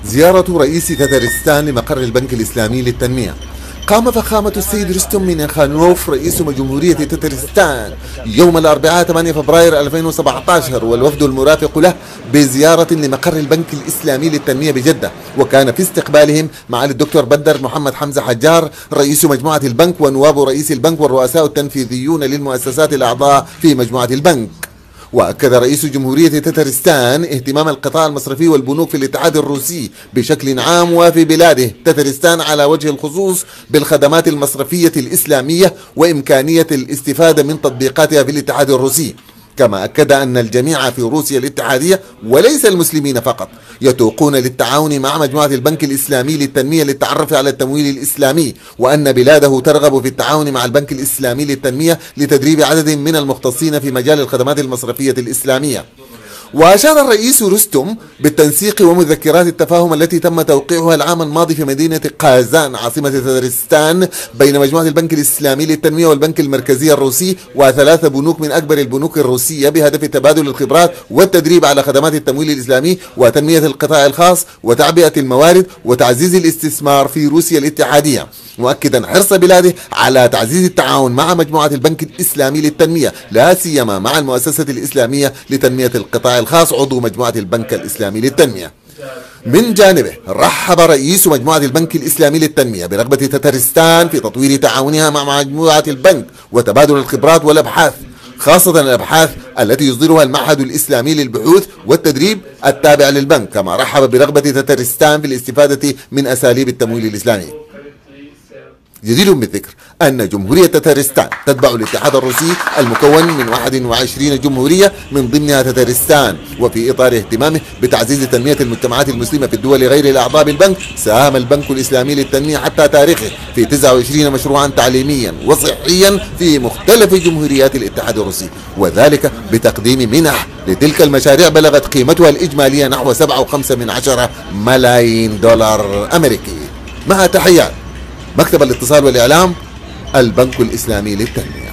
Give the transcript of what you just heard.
زيارة رئيس تترستان لمقر البنك الإسلامي للتنمية. قام فخامة السيد رستم مينيخانوف رئيس جمهورية تترستان يوم الأربعاء 8 فبراير 2017 والوفد المرافق له بزيارة لمقر البنك الإسلامي للتنمية بجدة، وكان في استقبالهم معالي الدكتور بدر محمد حمزة حجار رئيس مجموعة البنك ونواب رئيس البنك والرؤساء التنفيذيون للمؤسسات الأعضاء في مجموعة البنك. وأكد رئيس جمهورية تترستان اهتمام القطاع المصرفي والبنوك في الاتحاد الروسي بشكل عام وفي بلاده تترستان على وجه الخصوص بالخدمات المصرفية الإسلامية وإمكانية الاستفادة من تطبيقاتها في الاتحاد الروسي. كما أكد أن الجميع في روسيا الاتحادية وليس المسلمين فقط يتوقون للتعاون مع مجموعة البنك الإسلامي للتنمية للتعرف على التمويل الإسلامي، وأن بلاده ترغب في التعاون مع البنك الإسلامي للتنمية لتدريب عدد من المختصين في مجال الخدمات المصرفية الإسلامية. وأشار الرئيس رستم بالتنسيق ومذكرات التفاهم التي تم توقيعها العام الماضي في مدينة قازان عاصمة تترستان بين مجموعة البنك الإسلامي للتنمية والبنك المركزي الروسي وثلاث بنوك من أكبر البنوك الروسية بهدف تبادل الخبرات والتدريب على خدمات التمويل الإسلامي وتنمية القطاع الخاص وتعبئة الموارد وتعزيز الاستثمار في روسيا الاتحادية، مؤكدا حرص بلاده على تعزيز التعاون مع مجموعة البنك الإسلامي للتنمية لا سيما مع المؤسسة الإسلامية لتنمية القطاع الخاص عضو مجموعة البنك الإسلامي للتنمية. من جانبه رحب رئيس مجموعة البنك الإسلامي للتنمية برغبة تترستان في تطوير تعاونها مع مجموعة البنك وتبادل الخبرات والأبحاث، خاصة الأبحاث التي يصدرها المعهد الإسلامي للبحوث والتدريب التابع للبنك، كما رحب برغبة تترستان في الاستفادة من أساليب التمويل الإسلامي. جدير بالذكر أن جمهورية تترستان تتبع الاتحاد الروسي المكون من 21 جمهورية من ضمنها تترستان، وفي إطار اهتمامه بتعزيز تنمية المجتمعات المسلمة في الدول غير الأعضاء بالبنك، ساهم البنك الإسلامي للتنمية حتى تاريخه في 29 مشروعا تعليميا وصحيا في مختلف جمهوريات الاتحاد الروسي، وذلك بتقديم منح لتلك المشاريع بلغت قيمتها الإجمالية نحو 7.5 ملايين دولار أمريكي. مع تحيات مكتب الاتصال والإعلام، البنك الإسلامي للتنمية.